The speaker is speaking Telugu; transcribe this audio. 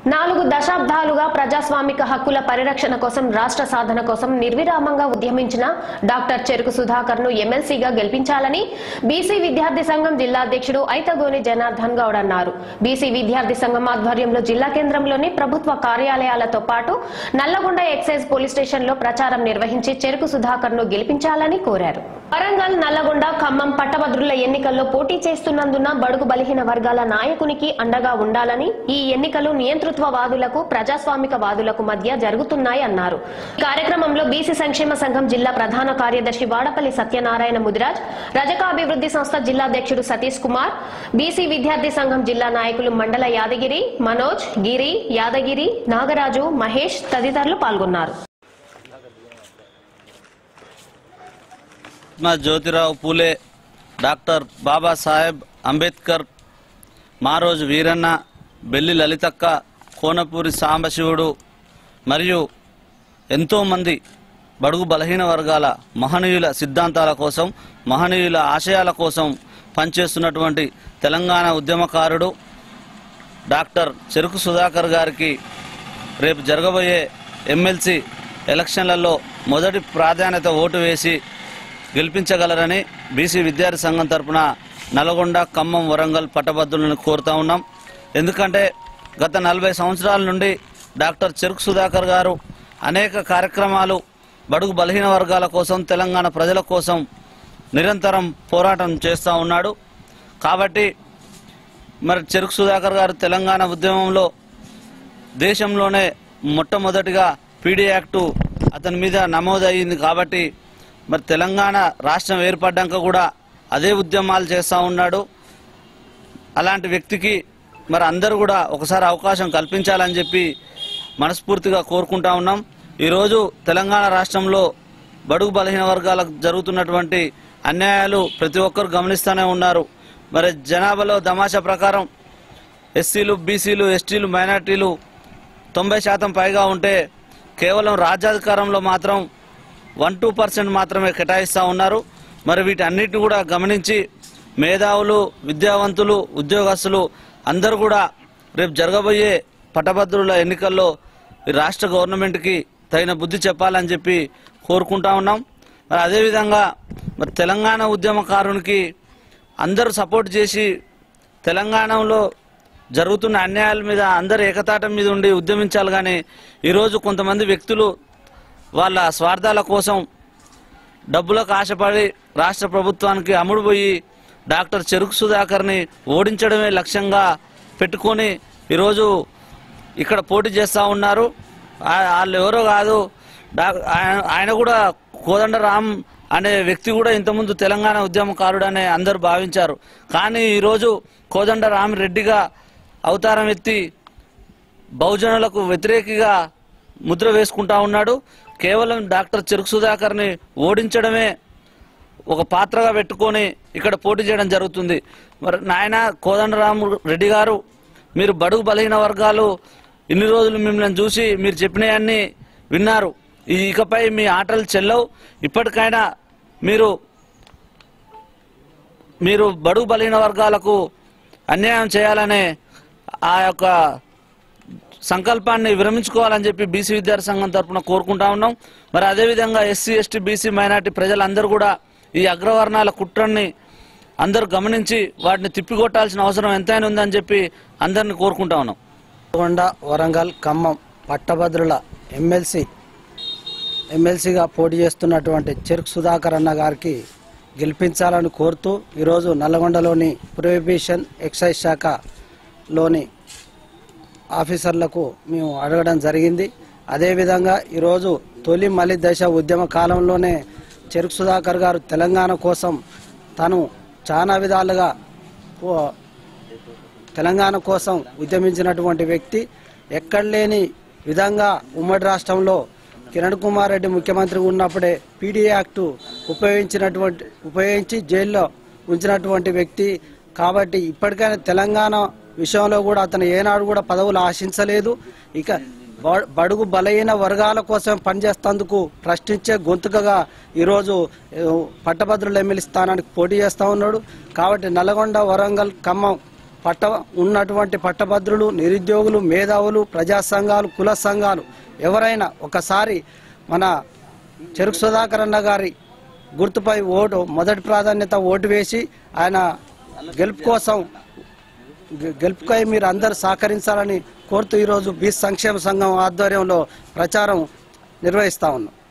4 దశాబ్దాలుగా ప్రజాస్వామిక హక్కుల పరిరక్షణ కోసం రాష్ట్ర సాధన కోసం నిర్విరామంగా ఉద్యమించిన డాక్టర్ చెరుకు సుధాకర్ ను ఎమ్మెల్సీగా గెలిపించాలని బీసీ విద్యార్థి సంఘం జిల్లా అధ్యక్షుడు ఐతగోని జనార్దన్ గౌడ్ అన్నారు. బీసీ విద్యార్థి సంఘం ఆధ్వర్యంలో జిల్లా కేంద్రంలోని ప్రభుత్వ కార్యాలయాలతో పాటు నల్లగొండ ఎక్సైజ్ పోలీస్ స్టేషన్ లో ప్రచారం నిర్వహించి చెరుకు సుధాకర్ ను గెలిపించాలని కోరారు. వరంగల్, నల్లగొండ, ఖమ్మం పట్టభద్రుల ఎన్నికల్లో పోటీ చేస్తున్నందున బడుగు బలహీన వర్గాల నాయకునికి అండగా ఉండాలని, ఈ ఎన్నికలు నియంతృత్వవాదులకు ప్రజాస్వామిక వాదులకు మధ్య జరుగుతున్నాయన్నారు. ఈ కార్యక్రమంలో బీసీ సంక్షేమ సంఘం జిల్లా ప్రధాన కార్యదర్శి వాడపల్లి సత్యనారాయణ ముదిరాజ్, రజకాభివృద్ధి సంస్థ జిల్లా అధ్యక్షుడు సతీష్ కుమార్, బీసీ విద్యార్థి సంఘం జిల్లా నాయకులు మండల యాదగిరి, మనోజ్, గిరి, యాదగిరి, నాగరాజు, మహేష్ తదితరులు పాల్గొన్నారు. జ్యోతిరావు పూలే, డాక్టర్ బాబాసాహెబ్ అంబేద్కర్, మారోజు వీరన్న, బెల్లి లలితక్క, కోనపూరి సాంబశివుడు మరియు ఎంతోమంది బడుగు బలహీన వర్గాల మహనీయుల సిద్ధాంతాల కోసం, మహనీయుల ఆశయాల కోసం పనిచేస్తున్నటువంటి తెలంగాణ ఉద్యమకారుడు డాక్టర్ చెరుకు సుధాకర్ గారికి రేపు జరగబోయే ఎమ్మెల్సీ ఎలక్షన్లలో మొదటి ప్రాధాన్యత ఓటు వేసి గెలిపించగలరని బీసీ విద్యార్థి సంఘం తరఫున నల్గొండ, ఖమ్మం, వరంగల్ పట్టభద్రులను కోరుతా ఉన్నాం. ఎందుకంటే గత 40 సంవత్సరాల నుండి డాక్టర్ చెరుకు సుధాకర్ గారు అనేక కార్యక్రమాలు బడుగు బలహీన వర్గాల కోసం, తెలంగాణ ప్రజల కోసం నిరంతరం పోరాటం చేస్తూ ఉన్నాడు. కాబట్టి మరి చెరుకు సుధాకర్ గారు తెలంగాణ ఉద్యమంలో దేశంలోనే మొట్టమొదటిగా పీడీ యాక్టు అతని మీద నమోదయ్యింది. కాబట్టి మరి తెలంగాణ రాష్ట్రం ఏర్పడ్డాక కూడా అదే ఉద్యమాలు చేస్తూ ఉన్నాడు. అలాంటి వ్యక్తికి మరి అందరూ కూడా ఒకసారి అవకాశం కల్పించాలని చెప్పి మనస్ఫూర్తిగా కోరుకుంటా ఉన్నాం. ఈరోజు తెలంగాణ రాష్ట్రంలో బడుగు బలహీన వర్గాలకు జరుగుతున్నటువంటి అన్యాయాలు ప్రతి ఒక్కరు గమనిస్తూనే ఉన్నారు. మరి జనాభాలో తమాషా ప్రకారం ఎస్సీలు, బీసీలు, ఎస్టీలు, మైనార్టీలు 90% పైగా ఉంటే కేవలం రాజ్యాధికారంలో మాత్రం 1-2% మాత్రమే కేటాయిస్తూ ఉన్నారు. మరి వీటన్నిటిని కూడా గమనించి మేధావులు, విద్యావంతులు, ఉద్యోగస్తులు అందరూ కూడా రేపు జరగబోయే పట్టభద్రుల ఎన్నికల్లో రాష్ట్ర గవర్నమెంట్కి తగిన బుద్ధి చెప్పాలని చెప్పి కోరుకుంటా ఉన్నాం. మరి అదేవిధంగా మరి తెలంగాణ ఉద్యమకారునికి అందరూ సపోర్ట్ చేసి తెలంగాణలో జరుగుతున్న అన్యాయాల మీద అందరూ ఏకతాటం మీద ఉండి ఉద్యమించాలి. కానీ ఈరోజు కొంతమంది వ్యక్తులు వాళ్ళ స్వార్థాల కోసం డబ్బులకు ఆశపడి రాష్ట్ర ప్రభుత్వానికి అమ్ముడుపోయి డాక్టర్ చెరుకు సుధాకర్ని ఓడించడమే లక్ష్యంగా పెట్టుకొని ఈరోజు ఇక్కడ పోటీ చేస్తూ ఉన్నారు. వాళ్ళు ఎవరో కాదు, ఆయన కూడా కోదండరామ్ అనే వ్యక్తి కూడా ఇంతకుముందు తెలంగాణ ఉద్యమకారుడు అనే అందరూ భావించారు. కానీ ఈరోజు కోదండరామ్ రెడ్డిగా అవతారం ఎత్తి బహుజనులకు వ్యతిరేకిగా ముద్ర వేసుకుంటా ఉన్నాడు. కేవలం డాక్టర్ చెరుకు సుధాకర్ని ఓడించడమే ఒక పాత్రగా పెట్టుకొని ఇక్కడ పోటీ చేయడం జరుగుతుంది. మరి నాయన కోదండరామ్ రెడ్డి గారు, మీరు బడుగు బలహీన వర్గాలు ఇన్ని రోజులు మిమ్మల్ని చూసి మీరు చెప్పినవన్నీ విన్నారు. ఇకపై మీ ఆటలు చెల్లవు. ఇప్పటికైనా మీరు బడుగు బలహీన వర్గాలకు అన్యాయం చేయాలనే ఆ యొక్క సంకల్పాన్ని విరమించుకోవాలని చెప్పి బీసీ విద్యార్థి సంఘం తరఫున కోరుకుంటా ఉన్నాం. మరి అదేవిధంగా ఎస్సీ, ఎస్టీ, బీసీ, మైనార్టీ ప్రజలందరూ కూడా ఈ అగ్రవర్ణాల కుట్రని అందరూ గమనించి వాటిని తిప్పికొట్టాల్సిన అవసరం ఎంతైనా ఉందని చెప్పి అందరిని కోరుకుంటా ఉన్నాం. నల్గొండ, వరంగల్, ఖమ్మం పట్టభద్రుల ఎమ్మెల్సీగా పోటీ చేస్తున్నటువంటి చెరుకు సుధాకర్ అన్న గారికి గెలిపించాలని కోరుతూ ఈరోజు నల్గొండలోని ప్రొహిబిషన్ ఎక్సైజ్ శాఖలోని ఆఫీసర్లకు మేము అడగడం జరిగింది. అదేవిధంగా ఈరోజు తొలి మలి దశ ఉద్యమ కాలంలోనే చెరుకు సుధాకర్ గారు తెలంగాణ కోసం తను చాలా విధాలుగా తెలంగాణ కోసం ఉద్యమించినటువంటి వ్యక్తి. ఎక్కడ లేని విధంగా ఉమ్మడి రాష్ట్రంలో కిరణ్ కుమార్ రెడ్డి ముఖ్యమంత్రి ఉన్నప్పుడే పీడీ యాక్టు ఉపయోగించి జైల్లో ఉంచినటువంటి వ్యక్తి. కాబట్టి ఇప్పటికైనా తెలంగాణ విషయంలో కూడా అతను ఏనాడు కూడా పదవులు ఆశించలేదు. ఇక బడుగు బలహీన వర్గాల కోసం పనిచేస్తేందుకు ప్రశ్నించే గొంతుకగా ఈరోజు పట్టభద్రుల ఎమ్మెల్యే స్థానానికి పోటీ చేస్తూ ఉన్నాడు. కాబట్టి నల్గొండ, వరంగల్, ఖమ్మం ఉన్నటువంటి పట్టభద్రులు, నిరుద్యోగులు, మేధావులు, ప్రజా సంఘాలు, కుల సంఘాలు ఎవరైనా ఒకసారి మన చెరుకు సుధాకర్ అన్న గారి గుర్తుపై మొదటి ప్రాధాన్యత ఓటు వేసి ఆయన గెలుపుకై మీరు అందరూ సహకరించాలని కోరుతూ ఈరోజు బీసీ సంక్షేమ సంఘం ఆధ్వర్యంలో ప్రచారం నిర్వహిస్తా ఉన్నాం.